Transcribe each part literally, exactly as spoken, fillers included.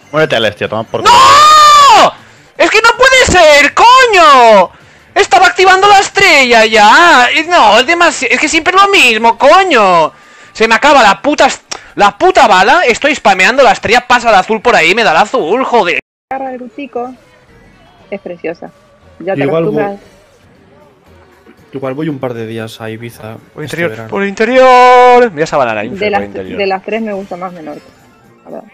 Muérete, Alex, tío, toma por... ¡No! ¡Es que no puede ser, coño! Estaba activando la estrella ya. No, es demasiado. Es que siempre es lo mismo, coño. Se me acaba la puta... La puta bala. Estoy spameando la estrella, pasa el azul por ahí, me da el azul, joder. La garra del Grutico es preciosa. Ya te Igual acostumbras. voy, igual voy un par de días a Ibiza. Por este interior, verano. por interior. Mira esa banana, De por las, interior. de las tres me gusta más Menorca. A ver.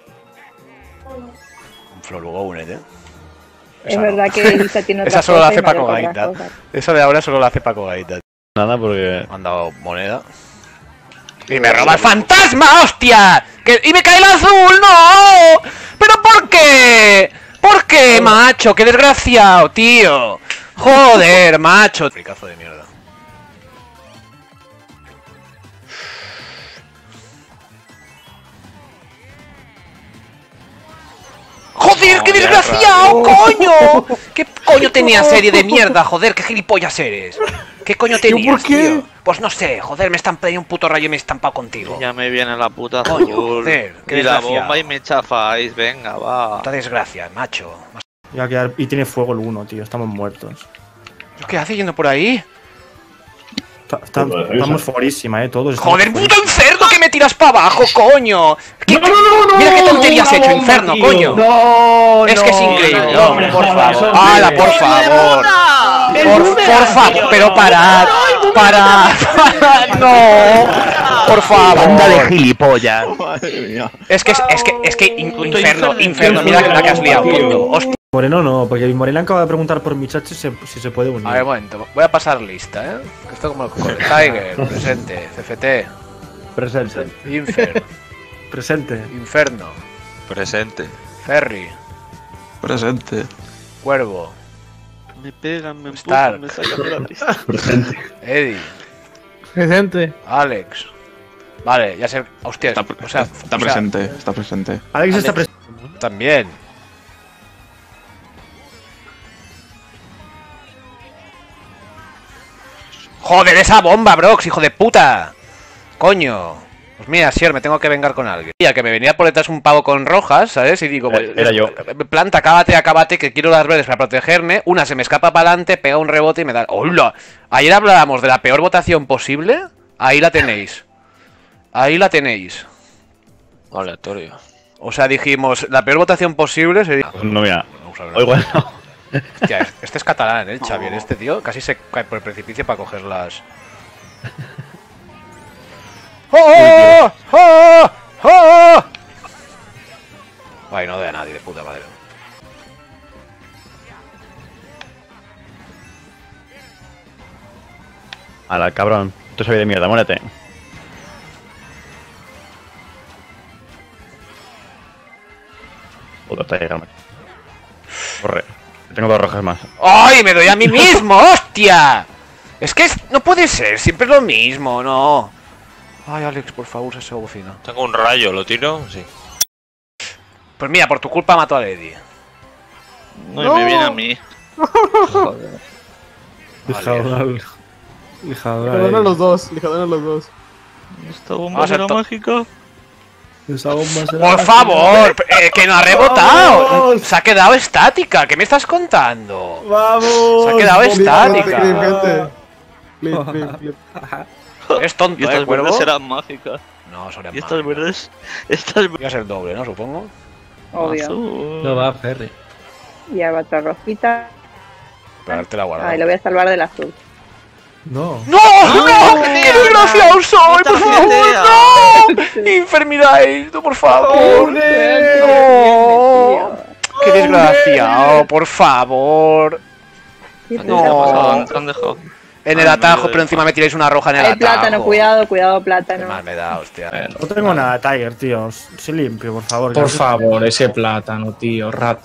Un Florugo Unet, eh. Es Esa verdad no. que Ibiza tiene otras Esa solo la cosas hace y Mallorca Paco otras Gaita. cosas. Eso de ahora solo la hace Paco Gaita. Nada, porque... Me han dado moneda. ¡Y me roba el fantasma, hostia! ¡Que... ¡Y me cae el azul! ¡No! ¿Pero por qué? ¿Por qué, macho? ¡Qué desgraciado, tío! ¡Joder, macho! Fricazo de mierda. ¡Joder, qué desgraciado, coño! ¿Qué coño tenía serie de mierda, joder? ¿Qué gilipollas eres? ¿Qué coño tenías, ¿por qué? tío? Pues no sé, joder, me estampé un puto rayo y me he estampado contigo. Ya me viene la puta Coño, azul. joder, qué Y la desgraciado. bomba y me chafáis, venga, va. Puta desgracia, macho. Ya a quedar- y tiene fuego el uno, tío. Estamos muertos. ¿Qué hace yendo por ahí? Está- está- estamos forísima, eh, todos. estamos ¡Joder, puto forísima. inferno que me tiras para abajo, coño! ¿Qué- Mira qué tontería has hecho, inferno, coño. No, Es que es increíble, no, hombre, por no, favor. no, ¡Hala, por favor! Por, por favor, pero parad, parad, no, por Banda de favor. gilipollas. Madre mía. Es que, es, es que, es que, in- Puto inferno, inferno, inferno, mira la que has liado, punto. Hostia. Moreno no, porque Morena acaba de preguntar por mi chat si se, si se puede unir. A ver, un momento, voy a pasar lista, ¿eh? Esto como el cojones. Tiger, presente, C F T, Presente. Infer, Presente. Inferno, Presente. Ferry, Presente. Cuervo, Me pegan, me Stark. empujan, me sacan de la lista. Presente. Eddie, Presente. Alex. Vale, ya sé. Hostia, Está, o sea, está o sea, presente. Está presente. Alex está presente. también. Joder, esa bomba, Brox, hijo de puta. Coño. Pues mira, Sier, me tengo que vengar con alguien. Mira, que me venía por detrás un pavo con rojas, ¿sabes? Y digo, Eh, era yo. planta, acábate, acábate, que quiero las verdes para protegerme. Una se me escapa para adelante, pega un rebote y me da... ¡Hola! Ayer hablábamos de la peor votación posible. Ahí la tenéis. Ahí la tenéis. Aleatorio. O sea, dijimos, la peor votación posible sería... No, mira. Vamos a hablar. O igual no. Hostia, este es catalán, ¿eh? Xavier, este tío casi se cae por el precipicio para coger las... ¡Oh! ¡Oh! ¡Oh! Ay, no doy a nadie, de puta madre. A la cabrón. Tú sabes de mierda, muérete. Puto, está llegando. Corre. Tengo dos rojas más. ¡Ay, me doy a mí mismo! ¡Hostia! Es que es- no puede ser, siempre es lo mismo, no. Ay, Alex, por favor, usa esa bocina. Tengo un rayo, ¿lo tiro? Sí. Pues mira, por tu culpa mato a Lady. No, y me viene a mí. Joder. Lijador. Lijador. Lijadoran a los dos. Lijadoran a los dos. ¿Esta bomba Vamos a será to- mágica? Esa bomba será ¡Por mágica. favor! eh, ¡Que no ha rebotado! ¡Vamos! Se ha quedado estática, ¿qué me estás contando? ¡Vamos! Se ha quedado Bomba. estática. Clip, gente. Clip, clip, clip. Es Y tonto, ¿eh, estas Cuervo? verdes serán mágicas. No, son Y estas verdes. Estas verdes. Iba a ser doble, ¿no? Supongo. Obvio. Azul. No va, Ferry. Y a otra rojita. Para darte la guarda. Ay, lo voy a salvar del azul. No. ¡No! ¡No! ¡Qué desgraciado soy! ¡Por favor, no! ¡Enfermedades! ¡No, por favor! ¡No! ¡Qué desgraciado! ¡Por favor! No. ¿Qué han dejado? En el atajo, pero encima me tiráis una roja en el Hay atajo. plátano, cuidado, cuidado, Qué plátano. mal me da, hostia. No tengo nada, Tiger, tío. Sé limpio, por favor. Por Gracias. favor, ese plátano, tío. Rat.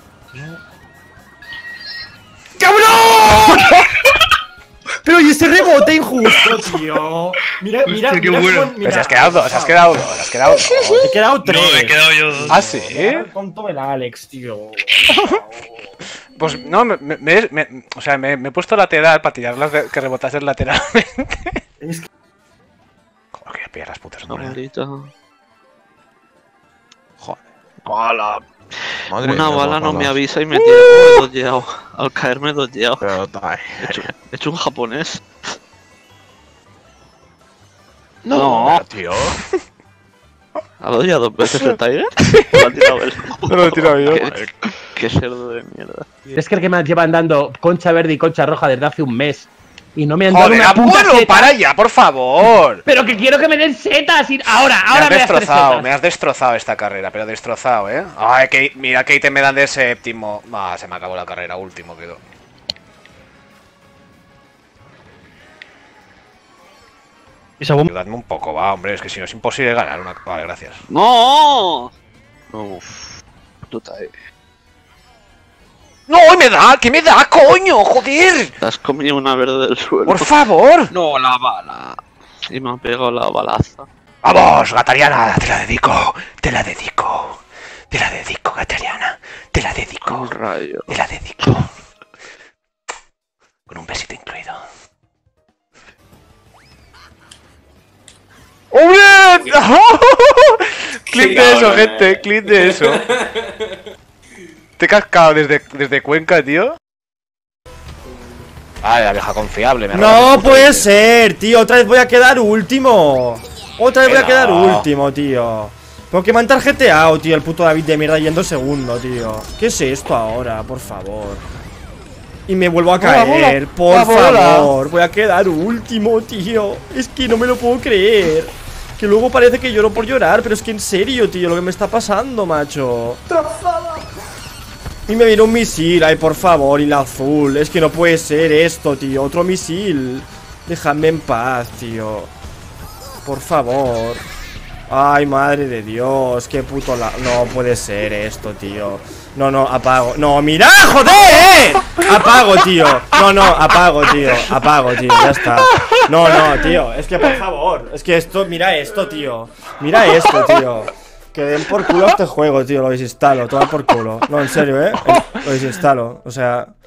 Pero y ese rebote injusto, tío. Mira, mira, Hostia, qué mira. bueno. cómo- Pero mira. si has quedado dos, has quedado dos, has quedado dos. He quedado tres. No, me he quedado yo dos. ¿Ah, sí? Tonto el Alex, tío. Pues no, me, me- me- me- o sea, me, me he puesto lateral para tirarlas de- que rebotasen lateralmente. Es que Joder, que voy a pillar las putas, hombre. Abuelita. Joder. ¡Hala! Madre Una mía, bala no balas. me avisa y me tira. Oh, doyeado. Al caerme doyeado. Pero, ay, He hecho, he hecho un japonés. no, tío. ¿Ha doyeado dos veces el Tiger? Lo ha tirado él. No lo he tirado yo. Qué, qué cerdo de mierda. Es que el que me llevan dando concha verde y concha roja desde hace un mes. Y no me han dado Joder, una puta abuelo, seta. para ya, por favor. Pero que quiero que me den setas. Y... Ahora, Me ahora has me das tres destrozado, setas. me has destrozado esta carrera, pero destrozado, ¿eh? Ay, que mira que ítem me dan de séptimo. Ah, se me acabó la carrera, último quedó. Ayudadme un poco, va, hombre, es que si no es imposible ganar una... Vale, gracias. ¡No! Uf. Puta, eh. ¡No, me da! ¿Qué me da, coño? ¡Joder! Te has comido una verde del suelo. ¡Por favor! No, la bala. Y me ha pegado la balaza. ¡Vamos, Gatariana! Te la dedico, te la dedico. Te la dedico, Gatariana. Te la dedico. Un rayo. Te la dedico. Con un besito incluido. ¡Hombre! Clip de eso, gente, clip de eso. Te he cascado desde, desde Cuenca, tío. Ay, la vieja confiable, me roba No el puto puede ítem. ser, tío. Otra vez voy a quedar último. Otra vez voy a Que quedar no. último, tío. Porque me han tarjeteado, tío, el puto David de mierda yendo segundo, tío. ¿Qué es esto ahora, por favor? Y me vuelvo a Bola, caer, bola, por bola, bola. favor. Voy a quedar último, tío. Es que no me lo puedo creer. Que luego parece que lloro por llorar, pero es que en serio, tío, lo que me está pasando, macho. Y me viene un misil, ay, por favor, y la azul. Es que no puede ser esto, tío. Otro misil. Déjame en paz, tío. Por favor. Ay, madre de Dios. Qué puto la... No puede ser esto, tío. No, no, apago. No, mira, joder. Apago, tío. No, no, apago, tío. Apago, tío. Ya está. No, no, tío. Es que por favor. Es que esto, mira esto, tío. Mira esto, tío. Que den por culo este juego, tío. Lo desinstalo. Todo por culo. No, en serio, eh. Lo desinstalo. O sea...